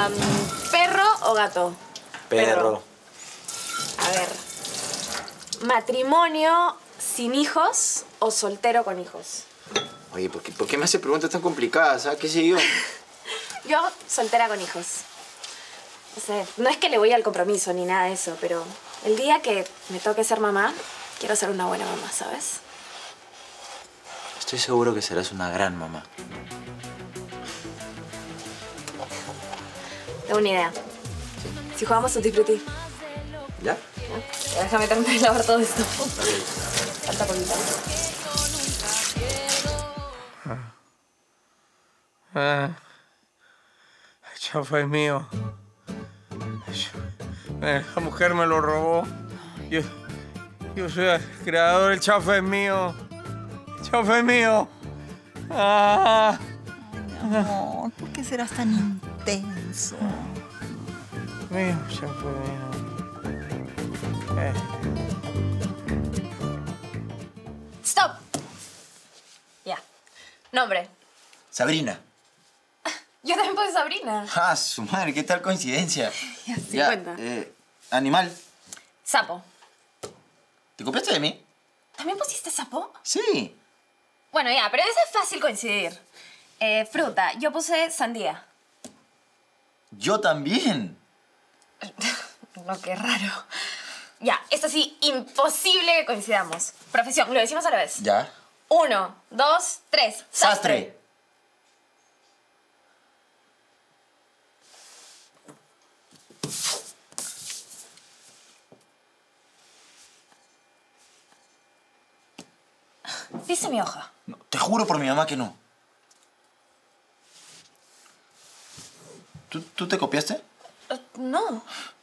¿Perro o gato? Perro. A ver. ¿Matrimonio sin hijos o soltero con hijos? Oye, ¿por qué me hace preguntas tan complicadas? ¿Sabes qué sé yo? Yo, soltera con hijos. O sea, no es que le voy al compromiso ni nada de eso, pero el día que me toque ser mamá, quiero ser una buena mamá, ¿sabes? Estoy seguro que serás una gran mamá. Tengo una idea. ¿Sí? Si jugamos Tutti Frutti. ¿Ya? ¿Ya? Déjame terminar de lavar todo esto. Falta poquito. El chafa es mío. La mujer me lo robó. Yo soy el creador, el chafa es mío. El chafa es mío. Ah. Amor, ¿por qué serás tan intenso? Mío, chafa mío. ¡Stop! Ya. Nombre. Sabrina. Yo también puedo ser Sabrina. Ah, su madre, qué tal coincidencia. Ya, 50. Animal. Sapo. ¿Te copiaste de mí? ¿También pusiste sapo? Sí. Bueno, ya, pero eso es fácil coincidir. Fruta. Yo puse sandía. Yo también. No, qué raro. Ya, esto sí, imposible que coincidamos. Profesión, lo decimos a la vez. Ya. 1, 2, 3. Sastre. Dice mi hoja. No, te juro por mi mamá que no. ¿Tú te copiaste? No.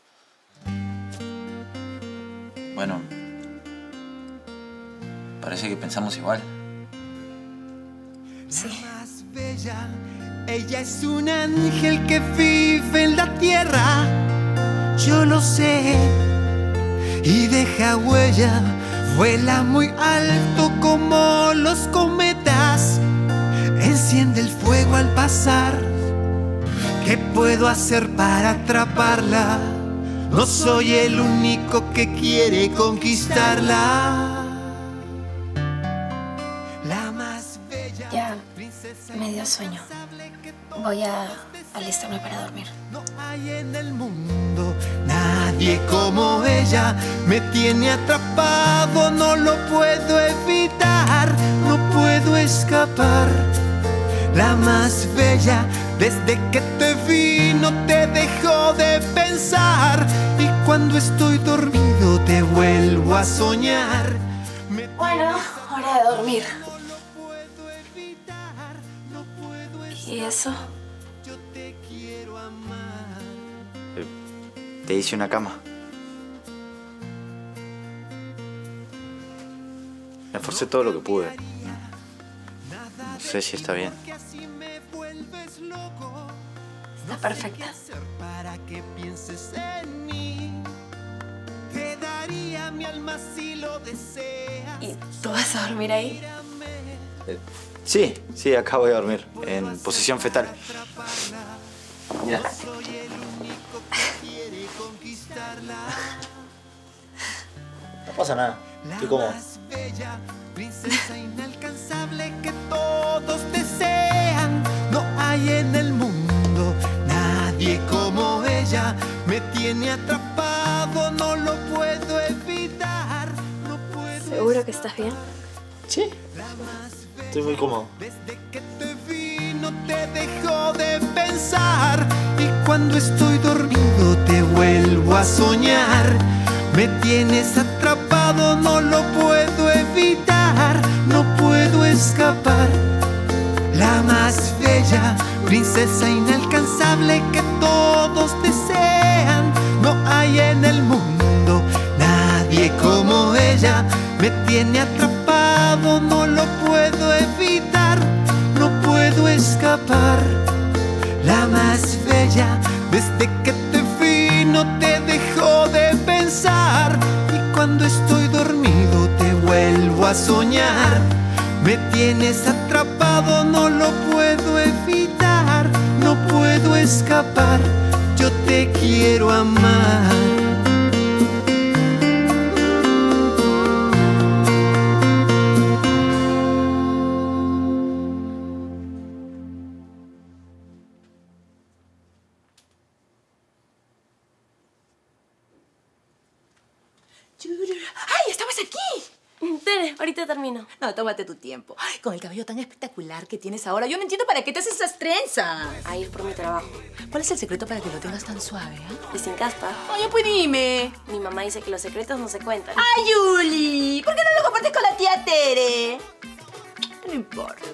Bueno, parece que pensamos igual. Sí. Más bella, ella es un ángel que vive en la tierra. Yo lo sé y deja huella. Vuela muy alto como los cometas. Enciende el fuego al pasar. ¿Qué puedo hacer para atraparla? No soy el único que quiere conquistarla. La más bella. Ya me dio sueño. Voy a alistarme para dormir. No hay en el mundo nadie como ella. Me tiene atrapado, no lo puedo evitar. No puedo escapar. La más bella, desde que te vi no te dejo de pensar. Y cuando estoy dormido te vuelvo a soñar. Bueno, hora de dormir. No lo puedo evitar, no puedo ¿Y eso? yo te quiero amar. Te hice una cama. Me esforcé todo lo que pude. No sé si está bien. Está perfecta. Para que pienses en mí. Te daría mi alma si lo deseas. ¿Y tú vas a dormir ahí? Sí, acabo de dormir. En posición fetal. Ya. Soy el único que quiere conquistarla. No pasa nada. Estoy cómodo. La más bella, princesa inalcanzable que todos desean. No hay en el mundo nadie como ella. Me tiene atrapado, no lo puedo evitar. No puedo. ¿Seguro que estás bien? Sí. Estoy muy cómodo. Desde que te vi no te dejo de pensar. Y cuando estoy dormido te vuelvo a soñar. Me tienes atrapado, no lo puedo evitar. No puedo escapar. La más bella, princesa inalcanzable que todos desean. No hay en el mundo nadie como ella. Me tiene atrapado, no lo puedo evitar. No puedo escapar. La más bella, desde que te vi no te dejo de pensar. Y cuando estoy dormido te vuelvo a soñar. Me tienes atrapado, no lo puedo evitar. No puedo escapar. yo te quiero amar. ¡Ay, estabas aquí! Tere, ahorita termino. No, tómate tu tiempo. Ay, con el cabello tan espectacular que tienes ahora, yo no entiendo para qué te haces esas trenzas. A ir por mi trabajo. ¿Cuál es el secreto para que lo tengas tan suave, Y sin caspa. Oye, pues dime. Mi mamá dice que los secretos no se cuentan. ¡Ay, Yuli! ¿Por qué no lo compartes con la tía Tere? No importa.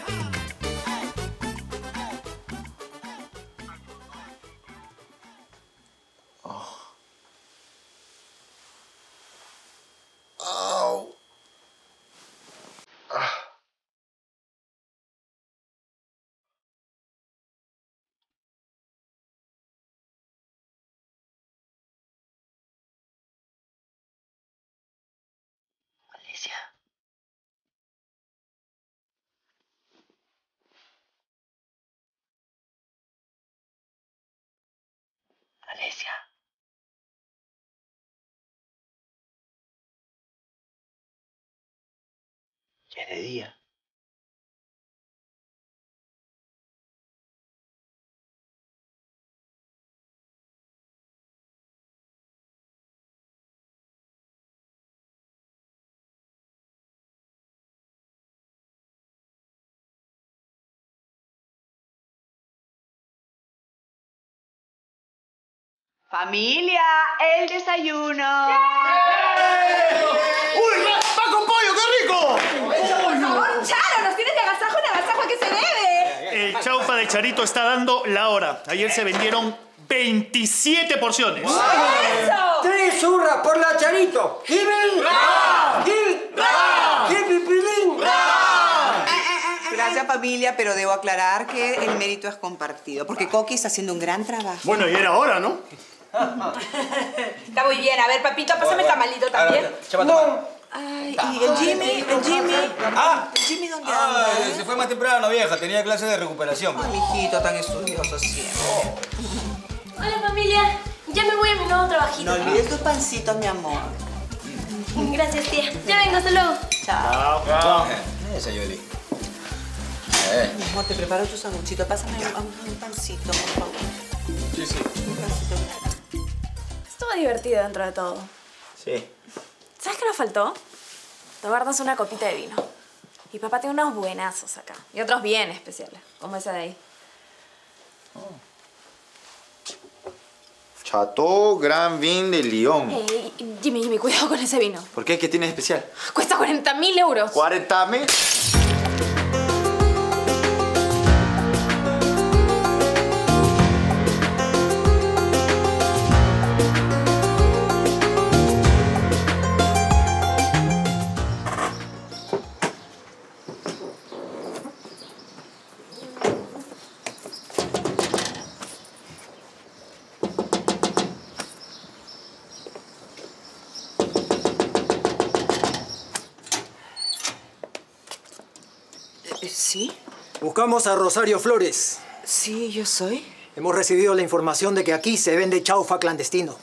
Alicia. Alicia. Ya es de día. Familia, el desayuno. ¡Uy, va con pollo, qué rico! Por favor, Charo, nos tienes de agasajo en agasajo, ¿a qué se debe? El chaufa de Charito está dando la hora. Ayer se vendieron 27 porciones. ¡Eso! 3 hurras por la Charito. ¡Jimin! ¡Jipipilín! Gracias, familia, pero debo aclarar que el mérito es compartido, porque Coqui está haciendo un gran trabajo. Bueno, y era hora, ¿no? Está muy bien. A ver, papito, pásame el tamalito también. No. Ay, ¿y el Jimmy? ¿El Jimmy? Ah. ¿El Jimmy dónde anda? Se fue más temprano, vieja. Tenía clase de recuperación. Ay, mijito, tan estudioso siempre. Hola, familia. Ya me voy a mi nuevo trabajito. No olvides tus pancitos, mi amor. Gracias, tía. Ya vengo, hasta luego. Chao. Esa Yoli. Mi amor, te preparo tu sanguchito. Pásame un pancito, por favor. Sí, sí. Un pancito. Estuvo divertido dentro de todo. Sí. ¿Sabes qué nos faltó? Tomarnos una copita de vino. Y papá tiene unos buenazos acá. Y otros bien especiales, como ese de ahí. Chateau Grand Vin de Lyon. Jimmy, cuidado con ese vino. ¿Por qué? ¿Qué tiene de especial? Cuesta 40.000 euros. ¿40.000? ¿Sí? Buscamos a Rosario Flores. Sí, yo soy. Hemos recibido la información de que aquí se vende chaufa clandestino.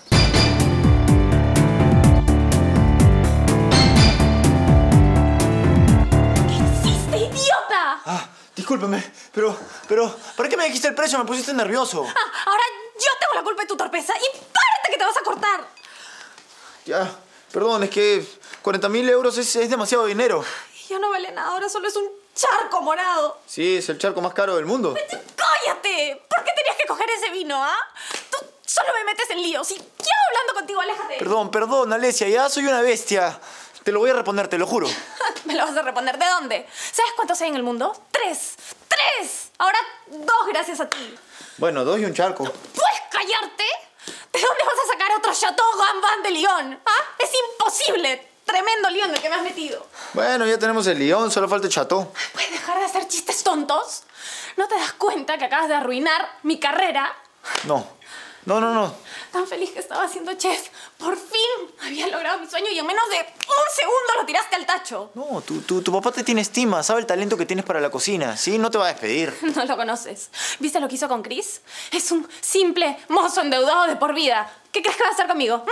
¿Qué hiciste, idiota? Discúlpeme, pero, ¿para qué me dijiste el precio? Me pusiste nervioso. Ahora yo tengo la culpa de tu torpeza. ¡Y párate que te vas a cortar! Ya, perdón, es que 40.000 euros es demasiado dinero. Ya no vale nada, ahora solo es un charco morado. Sí, es el charco más caro del mundo. ¡Cállate! ¿Por qué tenías que coger ese vino, ah? Tú solo me metes en líos y quiero hablando contigo, aléjate. Perdón, Alesia, ya soy una bestia. Te lo voy a responder, te lo juro. ¿Me lo vas a responder? ¿De dónde? ¿Sabes cuántos hay en el mundo? ¡3! Ahora 2 gracias a ti. Bueno, 2 y un charco. ¿Puedes callarte? ¿De dónde vas a sacar otro Chateau Gambán de Lyon? ¿Ah? Es imposible. Tremendo Lyon el que me has metido. Bueno, ya tenemos el Lyon, solo falta el Chateau. ¿Puedes dejar de hacer chistes tontos? ¿No te das cuenta que acabas de arruinar mi carrera? No, No. Tan feliz que estaba siendo chef. Por fin había logrado mi sueño y en menos de un segundo lo tiraste al tacho. No, tu papá te tiene estima, sabe el talento que tienes para la cocina, ¿sí? No te va a despedir. No lo conoces. ¿Viste lo que hizo con Chris? Es un simple mozo endeudado de por vida. ¿Qué crees que va a hacer conmigo?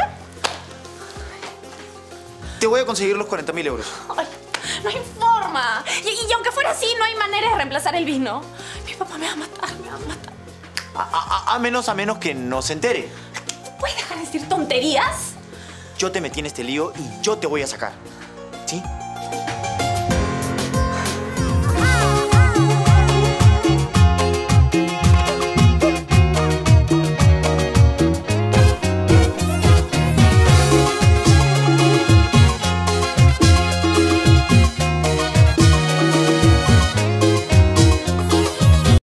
Te voy a conseguir los 40.000 euros. Ay, no hay forma. Y aunque fuera así, no hay manera de reemplazar el vino. Mi papá me va a matar, me va a matar. A menos que no se entere. ¿Puedes dejar de decir tonterías? Yo te metí en este lío y yo te voy a sacar. ¿Sí?